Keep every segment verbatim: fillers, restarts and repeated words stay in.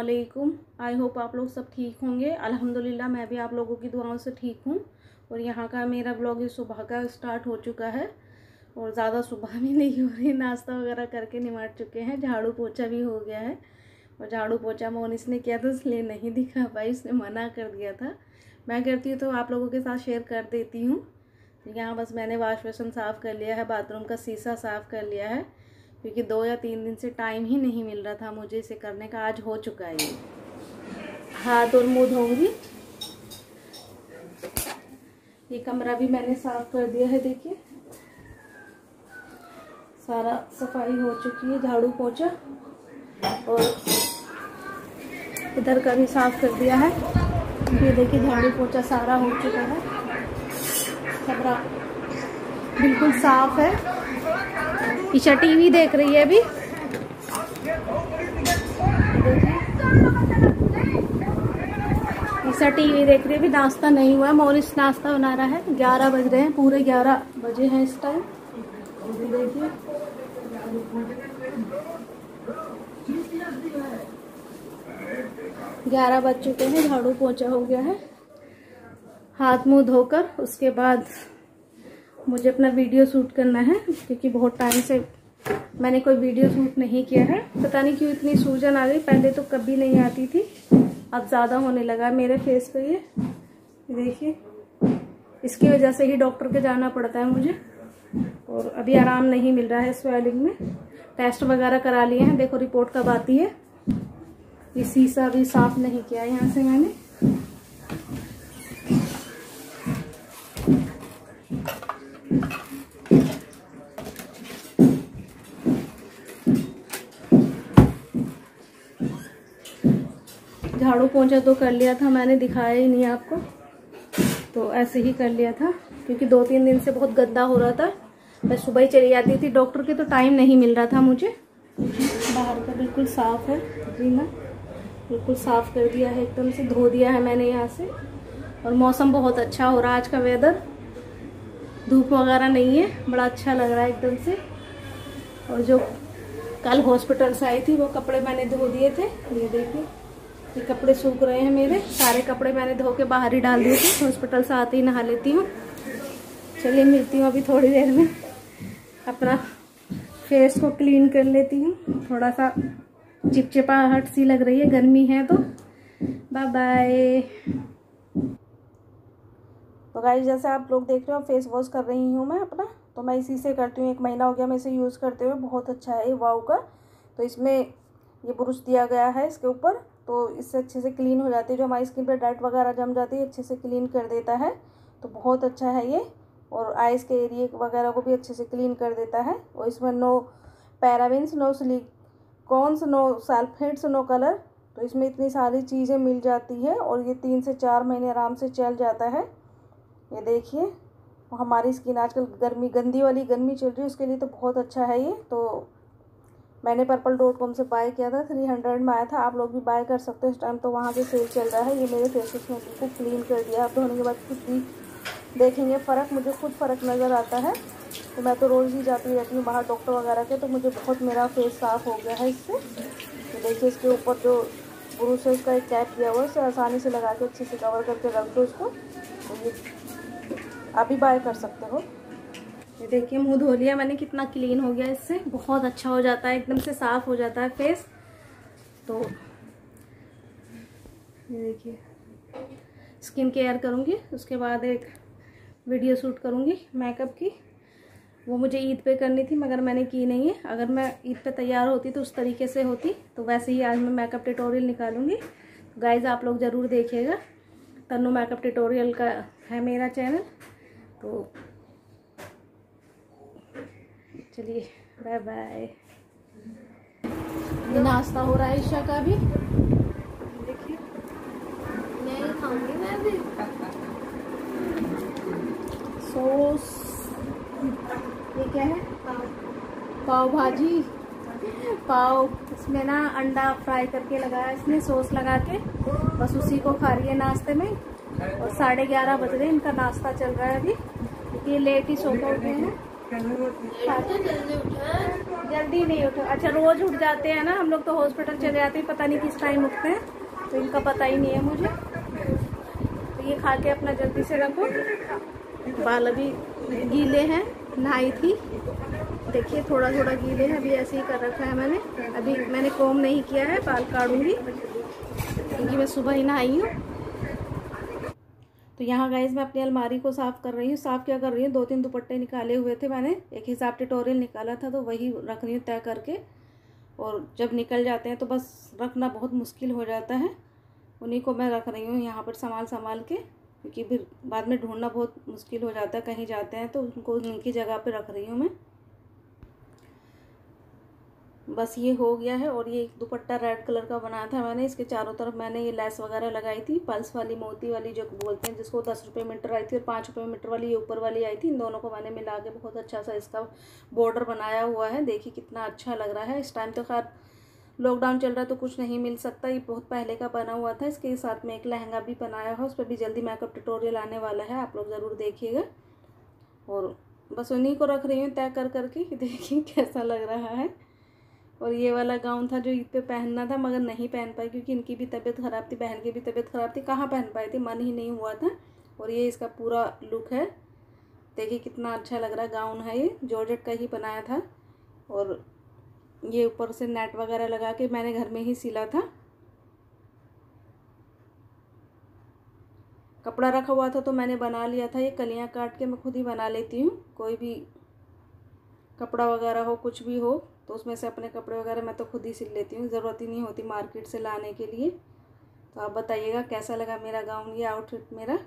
वालेकुम। I hope आप लोग सब ठीक होंगे। अल्हम्दुलिल्लाह मैं भी आप लोगों की दुआओं से ठीक हूँ। और यहाँ का मेरा ब्लॉग इस सुबह का स्टार्ट हो चुका है और ज़्यादा सुबह भी नहीं हो रही, नाश्ता वगैरह करके निमाट चुके हैं। झाड़ू पोछा भी हो गया है और झाड़ू पोछा मोनिस ने किया था इसलिए नहीं दिखा पाई, उसने मना कर दिया था। मैं करती हूँ तो आप लोगों के साथ शेयर कर देती हूँ। यहाँ बस मैंने वॉश बेसिन साफ़ कर लिया है, बाथरूम का शीशा साफ़ कर लिया है, क्योंकि दो या तीन दिन से टाइम ही नहीं मिल रहा था मुझे इसे करने का। आज हो चुका है ये। हाथ और मुंह धोऊंगी। ये कमरा भी मैंने साफ कर दिया है, देखिए सारा सफाई हो चुकी है, झाड़ू पोछा। और इधर का भी साफ कर दिया है। ये देखिए झाड़ू पोछा सारा हो चुका है, कमरा बिल्कुल साफ है। ईशा टीवी देख रही है अभी, ईशा टीवी देख रही है। अभी नाश्ता नहीं हुआ है, मोरिस नाश्ता बना रहा है। ग्यारह बज रहे हैं, पूरे ग्यारह बजे हैं इस टाइम। देखिए ग्यारह बज चुके हैं, झाड़ू पोछा हो गया है। हाथ मुंह धोकर उसके बाद मुझे अपना वीडियो शूट करना है, क्योंकि बहुत टाइम से मैंने कोई वीडियो शूट नहीं किया है। पता नहीं क्यों इतनी सूजन आ गई, पहले तो कभी नहीं आती थी, अब ज़्यादा होने लगा मेरे फेस पे। ये देखिए इसकी वजह से ही डॉक्टर के जाना पड़ता है मुझे, और अभी आराम नहीं मिल रहा है स्वेलिंग में। टेस्ट वगैरह करा लिए हैं, देखो रिपोर्ट कब आती है। ये शीशा भी साफ नहीं किया यहाँ से मैंने। झाड़ू पोंछा तो कर लिया था मैंने, दिखाया ही नहीं आपको, तो ऐसे ही कर लिया था, क्योंकि दो तीन दिन से बहुत गंदा हो रहा था। मैं सुबह ही चली जाती थी डॉक्टर के, तो टाइम नहीं मिल रहा था मुझे। बाहर का बिल्कुल साफ है जी ना, बिल्कुल साफ कर दिया है, एकदम से धो दिया है मैंने यहाँ से। और मौसम बहुत अच्छा हो रहा है आज का, वेदर धूप वगैरह नहीं है, बड़ा अच्छा लग रहा है एकदम से। और जो कल हॉस्पिटल से आई थी वो कपड़े मैंने धो दिए थे, ये देखिए ये कपड़े सूख रहे हैं मेरे। सारे कपड़े मैंने धो के बाहर ही डाल दिए थे, हॉस्पिटल से आते ही नहा लेती हूँ। चलिए मिलती हूँ अभी थोड़ी देर में, अपना फेस को क्लीन कर लेती हूँ। थोड़ा सा चिपचिपाहट सी लग रही है, गर्मी है तो। Bye bye. तो गाइस जैसे आप लोग देख रहे हो फेस वॉश कर रही हूँ मैं अपना, तो मैं इसी से करती हूँ। एक महीना हो गया मैं इसे यूज़ करते हुए, बहुत अच्छा है ये वाव का। तो इसमें ये ब्रश दिया गया है इसके ऊपर, तो इससे अच्छे से क्लीन हो जाती है। जो हमारी स्किन पर डाइट वगैरह जम जाती है अच्छे से क्लीन कर देता है, तो बहुत अच्छा है ये। और आइस के एरिए वगैरह को भी अच्छे से क्लीन कर देता है। और इसमें no parabens, no silicones, no sulphates, no colour, तो इसमें इतनी सारी चीज़ें मिल जाती है। और ये तीन से चार महीने आराम से चल जाता है। ये देखिए हमारी स्किन आजकल गर्मी गंदी वाली गर्मी चल रही है, उसके लिए तो बहुत अच्छा है ये। तो मैंने पर्पल डॉट कॉम से बाय किया था, थ्री हंड्रेड में आया था। आप लोग भी बाय कर सकते हो, इस टाइम तो वहाँ पे सेल चल रहा है। ये मेरे फेसेस में बिल्कुल क्लीन कर दिया। आप धोने के बाद खुद भी देखेंगे फ़र्क, मुझे खुद फ़र्क नज़र आता है। तो मैं तो रोज़ ही जाती रहती हूँ बाहर डॉक्टर वगैरह के, तो मुझे बहुत मेरा फेस साफ़ हो गया है इससे। तो देखिए इसके ऊपर जो ब्रूस है उसका एक कैप दिया हुआ है, उसे आसानी से लगा के अच्छे से कवर करके रख दो इसको। तो ये आप भी बाय कर सकते हो। ये देखिए मुंह धो लिया मैंने, कितना क्लीन हो गया इससे, बहुत अच्छा हो जाता है, एकदम से साफ़ हो जाता है फेस। तो ये देखिए स्किन केयर करूँगी, उसके बाद एक वीडियो शूट करूँगी मेकअप की। वो मुझे ईद पे करनी थी मगर मैंने की नहीं है। अगर मैं ईद पे तैयार होती तो उस तरीके से होती, तो वैसे ही आज मैं मेकअप ट्यूटोरियल निकालूंगी। तो गाइज़ आप लोग ज़रूर देखिएगा, तन्नू मेकअप ट्यूटोरियल का है मेरा चैनल। तो चलिए बाय बाय। ये नाश्ता हो रहा है ईशा का भी, देखिए मैं खाऊंगी मैं भी। सॉस, ये क्या है, पाव पाव भाजी, पाव, इसमें ना अंडा फ्राई करके लगाया इसने सॉस लगा के, बस उसी को खा रही है नाश्ते में। और साढ़े ग्यारह बज रहे हैं, इनका नाश्ता चल रहा है अभी, क्योंकि ये लेट ही सो के उठे हैं। जल्दी उठा, जल्दी नहीं उठा। अच्छा, रोज उठ जाते हैं ना हम लोग, तो हॉस्पिटल चले जाते हैं, पता नहीं किस टाइम उठते हैं, तो इनका पता ही नहीं है मुझे। तो ये खा के अपना जल्दी से रखो। बाल अभी गीले हैं, नहाई थी, देखिए थोड़ा थोड़ा गीले हैं, अभी ऐसे ही कर रखा है मैंने। अभी मैंने कोम नहीं किया है, बाल काटूंगी क्योंकि मैं सुबह ही नहाई हूँ। तो यहाँ गाइस मैं अपनी अलमारी को साफ़ कर रही हूँ। साफ़ क्या कर रही हूँ, दो तीन दुपट्टे निकाले हुए थे मैंने, एक हिसाब ट्यूटोरियल निकाला था, तो वही रख रही हूँ तय करके। और जब निकल जाते हैं तो बस रखना बहुत मुश्किल हो जाता है, उन्हीं को मैं रख रही हूँ यहाँ पर संभाल संभाल के, क्योंकि फिर बाद में ढूंढना बहुत मुश्किल हो जाता है कहीं जाते हैं, तो उनको उनकी जगह पर रख रही हूँ मैं। बस ये हो गया है। और ये दुपट्टा रेड कलर का बनाया था मैंने, इसके चारों तरफ मैंने ये लेस वगैरह लगाई थी, पल्स वाली मोती वाली जो बोलते हैं, जिसको दस रुपये मीटर आई थी और पाँच रुपये मीटर वाली ये ऊपर वाली आई थी। इन दोनों को मैंने मिला के बहुत अच्छा सा इसका बॉर्डर बनाया हुआ है। देखिए कितना अच्छा लग रहा है। इस टाइम तो खैर लॉकडाउन चल रहा है तो कुछ नहीं मिल सकता, ये बहुत पहले का बना हुआ था। इसके साथ में एक लहंगा भी बनाया है, उस पर भी जल्दी मेकअप ट्यूटोरियल आने वाला है, आप लोग ज़रूर देखिएगा। और बस उन्हीं को रख रही हूँ तय कर करके, देखिए कैसा लग रहा है। और ये वाला गाउन था जो ईद पे पहनना था, मगर नहीं पहन पाई क्योंकि इनकी भी तबीयत ख़राब थी, बहन की भी तबीयत ख़राब थी, कहाँ पहन पाई थी, मन ही नहीं हुआ था। और ये इसका पूरा लुक है, देखिए कितना अच्छा लग रहा है। गाउन है ये, जॉर्जेट का ही बनाया था, और ये ऊपर से नेट वगैरह लगा के मैंने घर में ही सिला था। कपड़ा रखा हुआ था तो मैंने बना लिया था, ये कलियाँ काट के मैं खुद ही बना लेती हूँ। कोई भी कपड़ा वगैरह हो, कुछ भी हो, तो उसमें से अपने कपड़े वगैरह मैं तो खुद ही सिल लेती हूँ, ज़रूरत ही नहीं होती मार्केट से लाने के लिए। तो आप बताइएगा कैसा लगा मेरा गाउन, ये आउटफिट मेरा।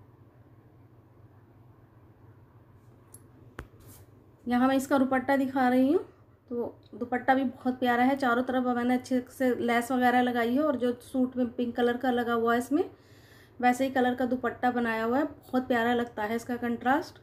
यहाँ मैं इसका दुपट्टा दिखा रही हूँ, तो दुपट्टा भी बहुत प्यारा है, चारों तरफ मैंने अच्छे से लेस वगैरह लगाई है, और जो सूट में पिंक कलर का लगा हुआ है इसमें वैसे ही कलर का दुपट्टा बनाया हुआ है, बहुत प्यारा लगता है इसका कंट्रास्ट।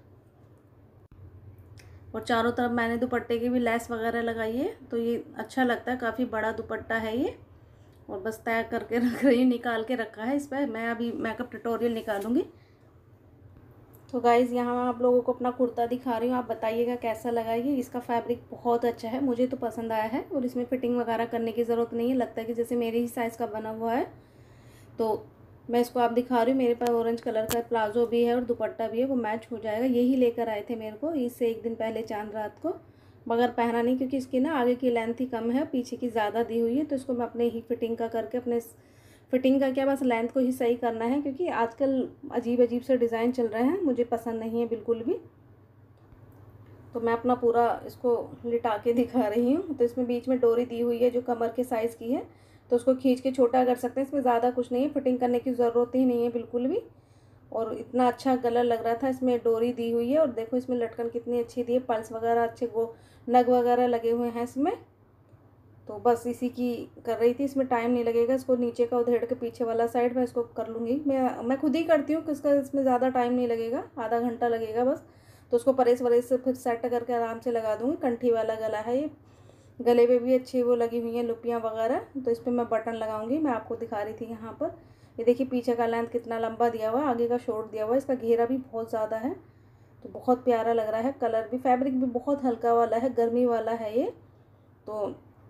और चारों तरफ मैंने दुपट्टे की भी लेस वगैरह लगाई है, तो ये अच्छा लगता है, काफ़ी बड़ा दुपट्टा है ये। और बस तय करके रख रही हूँ, निकाल के रखा है इस पर, मैं अभी मेकअप ट्यूटोरियल निकालूंगी। तो गाइज़ यहाँ मैं आप लोगों को अपना कुर्ता दिखा रही हूँ, आप बताइएगा कैसा लगा ये। इसका फैब्रिक बहुत अच्छा है, मुझे तो पसंद आया है, और इसमें फिटिंग वगैरह करने की ज़रूरत नहीं है, लगता है कि जैसे मेरे ही साइज़ का बना हुआ है। तो मैं इसको आप दिखा रही हूँ, मेरे पास ऑरेंज कलर का प्लाजो भी है और दुपट्टा भी है, वो मैच हो जाएगा। यही लेकर आए थे मेरे को इससे एक दिन पहले चांद रात को, मगर पहना नहीं क्योंकि इसकी ना आगे की लेंथ ही कम है, पीछे की ज़्यादा दी हुई है, तो इसको मैं अपने ही फिटिंग का करके, अपने फिटिंग का क्या, बस लेंथ को ही सही करना है, क्योंकि आजकल अजीब अजीब से डिज़ाइन चल रहे हैं, मुझे पसंद नहीं है बिल्कुल भी। तो मैं अपना पूरा इसको लिटा के दिखा रही हूँ। तो इसमें बीच में डोरी दी हुई है जो कमर के साइज़ की है, तो उसको खींच के छोटा कर सकते हैं, इसमें ज़्यादा कुछ नहीं है, फिटिंग करने की ज़रूरत ही नहीं है बिल्कुल भी। और इतना अच्छा कलर लग रहा था, इसमें डोरी दी हुई है, और देखो इसमें लटकन कितनी अच्छी दी है, पल्स वगैरह अच्छे, वो नग वगैरह लगे हुए हैं इसमें। तो बस इसी की कर रही थी, इसमें टाइम नहीं लगेगा, इसको नीचे का उधेड़ के पीछे वाला साइड मैं इसको कर लूँगी, मैं मैं खुद ही करती हूँ, किसका इसमें ज़्यादा टाइम नहीं लगेगा, आधा घंटा लगेगा बस। तो उसको परेस वरेस से फिर सेट करके आराम से लगा दूँगी। कंठी वाला गला है ये, गले पे भी अच्छी वो लगी हुई हैं लुपियाँ वगैरह, तो इस पर मैं बटन लगाऊंगी। मैं आपको दिखा रही थी यहाँ पर, ये देखिए पीछे का लेंथ कितना लंबा दिया हुआ है, आगे का शॉर्ट दिया हुआ है, इसका घेरा भी बहुत ज़्यादा है, तो बहुत प्यारा लग रहा है। कलर भी, फैब्रिक भी बहुत हल्का वाला है, गर्मी वाला है ये, तो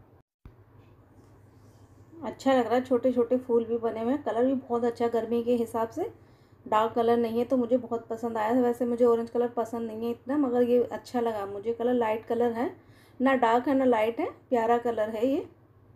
अच्छा लग रहा है। छोटे छोटे फूल भी बने हुए हैं, कलर भी बहुत अच्छा, गर्मी के हिसाब से डार्क कलर नहीं है, तो मुझे बहुत पसंद आया। वैसे मुझे ऑरेंज कलर पसंद नहीं है इतना, मगर ये अच्छा लगा मुझे कलर, लाइट कलर है, ना डार्क है ना लाइट है, प्यारा कलर है ये।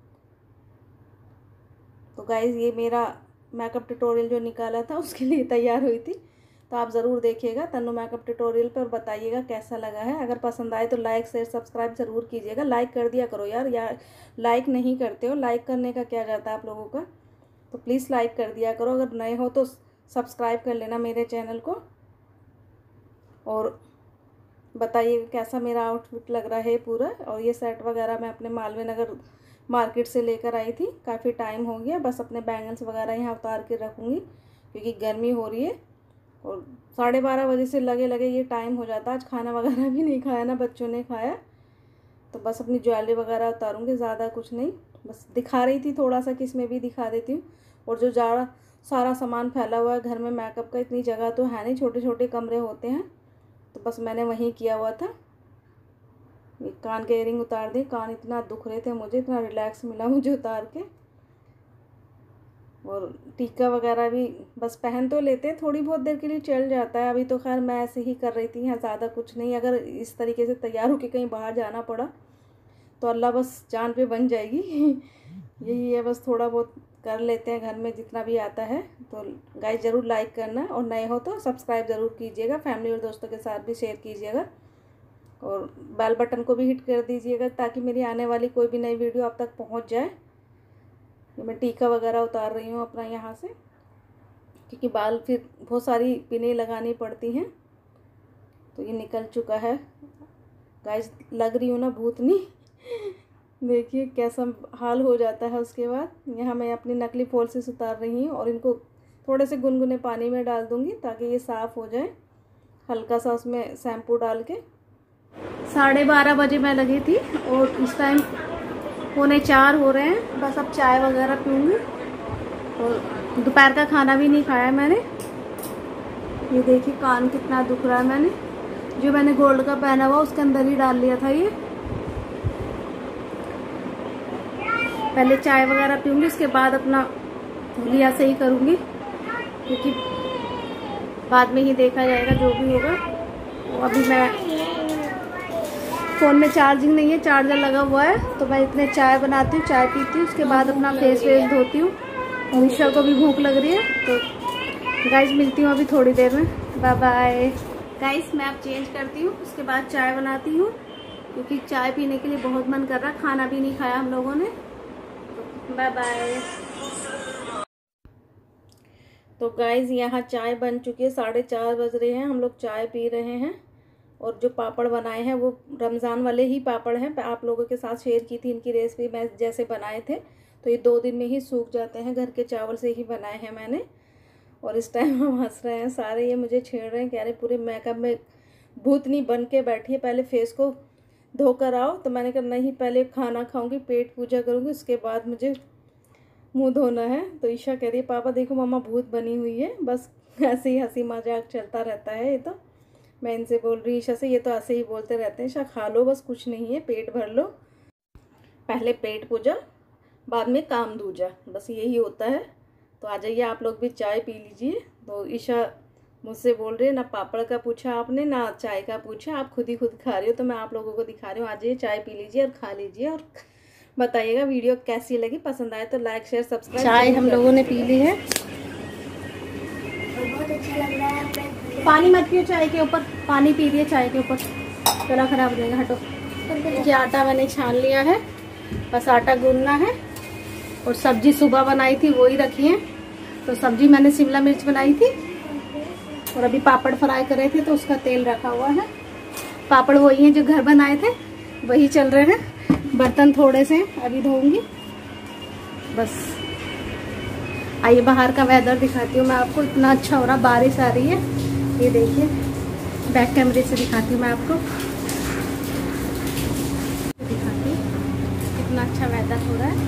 तो गाइज़ ये मेरा मेकअप ट्यूटोरियल जो निकाला था उसके लिए तैयार हुई थी, तो आप ज़रूर देखिएगा तन्नू मेकअप ट्यूटोरियल पर, बताइएगा कैसा लगा है। अगर पसंद आए तो लाइक शेयर सब्सक्राइब ज़रूर कीजिएगा, लाइक कर दिया करो यार, यार लाइक नहीं करते हो, लाइक करने का क्या जाता है आप लोगों का, तो प्लीज़ लाइक कर दिया करो। अगर नए हो तो सब्सक्राइब कर लेना मेरे चैनल को, और बताइएगा कैसा मेरा आउटफिट लग रहा है पूरा। और ये सेट वगैरह मैं अपने मालवीय नगर मार्केट से लेकर आई थी, काफ़ी टाइम हो गया, बस अपने बैंगल्स वगैरह यहाँ उतार के रखूँगी क्योंकि गर्मी हो रही है, और साढ़े बारह बजे से लगे लगे ये टाइम हो जाता है। आज खाना वगैरह भी नहीं खाया ना, बच्चों ने खाया, तो बस अपनी ज्वेलरी वगैरह उतारूँगी, ज़्यादा कुछ नहीं, बस दिखा रही थी थोड़ा सा कि इसमें भी दिखा देती हूँ। और जो ज़्यादा सारा सामान फैला हुआ है घर में मेकअप का, इतनी जगह तो है नहीं, छोटे छोटे कमरे होते हैं, तो बस मैंने वहीं किया हुआ था। ये कान के इयरिंग उतार दी। कान इतना दुख रहे थे मुझे, इतना रिलैक्स मिला मुझे उतार के। और टीका वगैरह भी बस पहन तो लेते हैं, थोड़ी बहुत देर के लिए चल जाता है। अभी तो खैर मैं ऐसे ही कर रही थी, यहाँ ज़्यादा कुछ नहीं। अगर इस तरीके से तैयार होकर कहीं बाहर जाना पड़ा तो अल्लाह बस जान पे बन जाएगी। यही है, बस थोड़ा बहुत कर लेते हैं घर में जितना भी आता है। तो गाइस ज़रूर लाइक करना, और नए हो तो सब्सक्राइब ज़रूर कीजिएगा। फैमिली और दोस्तों के साथ भी शेयर कीजिएगा, और बेल बटन को भी हिट कर दीजिएगा ताकि मेरी आने वाली कोई भी नई वीडियो आप तक पहुंच जाए। मैं टीका वगैरह उतार रही हूँ अपना यहाँ से, क्योंकि बाल फिर बहुत सारी पिनें लगानी पड़ती हैं। तो ये निकल चुका है गाइस, लग रही हूँ ना भूतनी। देखिए कैसा हाल हो जाता है। उसके बाद यहाँ मैं अपनी नकली फॉल्सेस उतार रही हूँ, और इनको थोड़े से गुनगुने पानी में डाल दूँगी ताकि ये साफ़ हो जाए, हल्का सा उसमें शैम्पू डाल के। साढ़े बारह बजे मैं लगी थी, और इस टाइम पौने चार हो रहे हैं। बस अब चाय वगैरह पीऊँगी, और दोपहर का खाना भी नहीं खाया मैंने। ये देखिए कान कितना दुख रहा है। मैंने जो मैंने गोल्ड का पहना हुआ उसके अंदर ही डाल लिया था ये। पहले चाय वगैरह पीऊँगी, उसके बाद अपना लिया सही करूँगी, क्योंकि बाद में ही देखा जाएगा जो भी होगा। तो अभी मैं फ़ोन में चार्जिंग नहीं है, चार्जर लगा हुआ है। तो मैं इतने चाय बनाती हूँ, चाय पीती हूँ, उसके बाद अपना फेस वेस धोती हूँ। ईशा को भी भूख लग रही है, तो गाइस मिलती हूँ अभी थोड़ी देर में। Bye bye guys. मैं अब चेंज करती हूँ, उसके बाद चाय बनाती हूँ, क्योंकि चाय पीने के लिए बहुत मन कर रहा है। खाना भी नहीं खाया हम लोगों ने। Bye bye. तो गाइस यहाँ चाय बन चुकी है, साढ़े चार बज रहे हैं, हम लोग चाय पी रहे हैं। और जो पापड़ बनाए हैं वो रमज़ान वाले ही पापड़ हैं। आप लोगों के साथ शेयर की थी इनकी रेसिपी, मैं जैसे बनाए थे। तो ये दो दिन में ही सूख जाते हैं, घर के चावल से ही बनाए हैं मैंने। और इस टाइम हम हंस रहे हैं सारे, ये मुझे छेड़ रहे हैं, कह रहे पूरे मेकअप में भूतनी बन के बैठी है, पहले फेस को धोकर आओ। तो मैंने कहा नहीं, पहले खाना खाऊंगी, पेट पूजा करूंगी, उसके बाद मुझे मुंह धोना है। तो ईशा कह रही है पापा देखो मम्मा भूत बनी हुई है। बस ऐसे ही हंसी मजाक चलता रहता है। ये तो मैं इनसे बोल रही ईशा से, ये तो ऐसे ही बोलते रहते हैं, ईशा खा लो बस, कुछ नहीं है, पेट भर लो, पहले पेट पूजा बाद में काम दूजा, बस यही होता है। तो आ जाइए आप लोग भी चाय पी लीजिए। तो ईशा मुझसे बोल रही है ना पापड़ का पूछा आपने ना चाय का पूछा, आप खुद ही खुद खा रही हो, तो मैं आप लोगों को दिखा रही हूँ। आ जाइए चाय पी लीजिए और खा लीजिए, और बताइएगा वीडियो कैसी लगी। पसंद आए तो लाइक शेयर सब्सक्राइब। चाय हम लोगों ने पी ली है, बहुत अच्छा लग रहा है। पानी मत पियो चाय के ऊपर, पानी पी दिए चाय के ऊपर, गला खराब हो जाएगा, हटो। ये आटा मैंने छान लिया है, बस आटा गूंदना है। और सब्जी सुबह बनाई थी वही रखी है। तो सब्जी मैंने शिमला मिर्च बनाई थी, और अभी पापड़ फ्राई कर रहे थे तो उसका तेल रखा हुआ है। पापड़ वही हैं जो घर बनाए थे, वही चल रहे हैं। बर्तन थोड़े से अभी धोऊंगी बस। आइए बाहर का वेदर दिखाती हूँ मैं आपको, इतना अच्छा हो रहा, बारिश आ रही है। ये देखिए बैक कैमरे से दिखाती हूँ मैं आपको, दिखाती हूँ कितना अच्छा वेदर हो रहा है।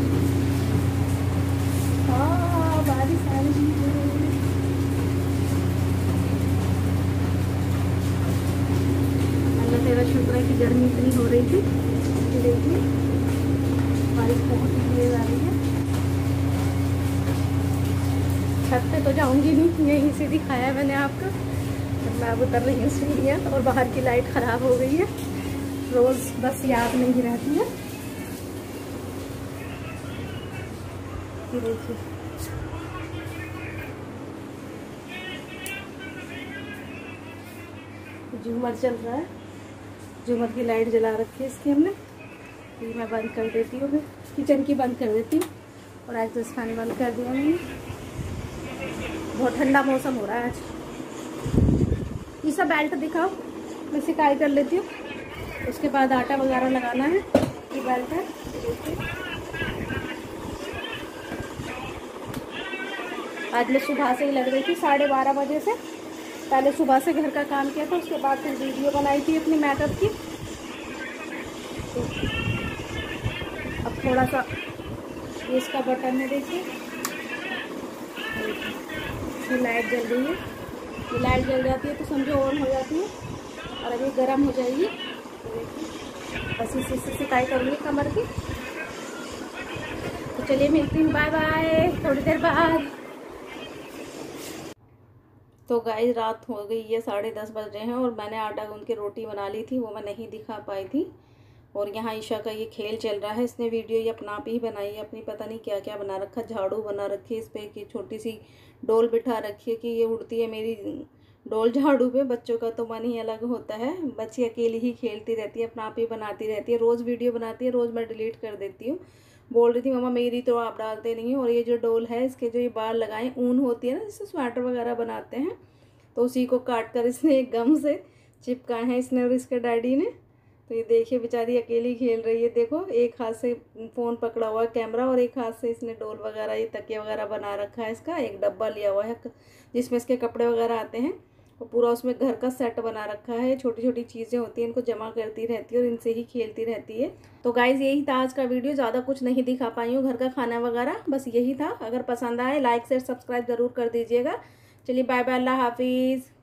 हाँ बारिश आ रही है। अल्लाह तेरा शुक्र है कि गर्मी इतनी हो रही थी। देखिए बारिश बहुत तेज आ रही है। छत पे तो जाऊंगी नहीं, यहीं से दिखाया है मैंने आपको। मैं अब उतर रही हूँ सीढ़ियाँ, और बाहर की लाइट ख़राब हो गई है। रोज़ बस याद नहीं रहती है। ये देखिए झूमर चल रहा है, झूमर की लाइट जला रखी है इसकी हमने। ये मैं बंद कर देती हूँ, किचन की बंद कर देती हूँ, और एग्जॉस्ट फैन बंद कर दिया मैंने। बहुत ठंडा मौसम हो रहा है आज। ये सब बेल्ट दिखाओ, मैं सिकाई कर लेती हूँ, उसके बाद आटा वगैरह लगाना है। ये बेल्ट है, आज मैं सुबह से ही लग रही थी, साढ़े बारह बजे से। पहले सुबह से घर का काम किया था, उसके बाद फिर वीडियो बनाई थी अपनी मेकअप की। तो अब थोड़ा सा ये इसका बटन है, देखिए ये लाइट जल रही है। ये लाइट जल जाती है तो समझो ऑन हो जाती है, और अभी गर्म हो जाएगी। तो देखिए बस इसी से सिकाई करूँगी कमर की। तो चलिए मिलती हूँ, बाय बाय थोड़ी देर बाद। तो गाइस रात हो गई है, साढ़े दस बज रहे हैं और मैंने आटा गूंद के रोटी बना ली थी, वो मैं नहीं दिखा पाई थी। और यहाँ ईशा का ये खेल चल रहा है, इसने वीडियो ये अपना आप ही बनाई है, अपनी पता नहीं क्या क्या बना रखा, झाड़ू बना रखी है इस पर कि छोटी सी डोल बिठा रखी है कि ये उड़ती है मेरी डोल झाड़ू पे। बच्चों का तो मन ही अलग होता है, बच्ची अकेली ही खेलती रहती है, अपना आप ही बनाती रहती है, रोज़ वीडियो बनाती है, रोज़ मैं डिलीट कर देती हूँ। बोल रही थी मम्मा मेरी तो आप डालते नहीं हो। और ये जो डोल है इसके जो ये बाल लगाए ऊन होती है ना, जिससे स्वेटर वगैरह बनाते हैं, तो उसी को काट कर इसने एक गम से चिपकाए हैं इसने और इसके डैडी ने। तो ये देखिए बेचारी अकेली खेल रही है, देखो एक हाथ से फ़ोन पकड़ा हुआ है कैमरा और एक हाथ से इसने डोल वगैरह ये तकिया वगैरह बना रखा है। इसका एक डब्बा लिया हुआ है जिसमें इसके कपड़े वगैरह आते हैं, और पूरा उसमें घर का सेट बना रखा है। छोटी छोटी चीज़ें होती हैं, इनको जमा करती रहती है और इनसे ही खेलती रहती है। तो गाइज़ यही था आज का वीडियो, ज़्यादा कुछ नहीं दिखा पाई हूँ घर का खाना वगैरह, बस यही था। अगर पसंद आए लाइक शेयर सब्सक्राइब ज़रूर कर दीजिएगा। चलिए बाय बाय, अल्लाह हाफिज़।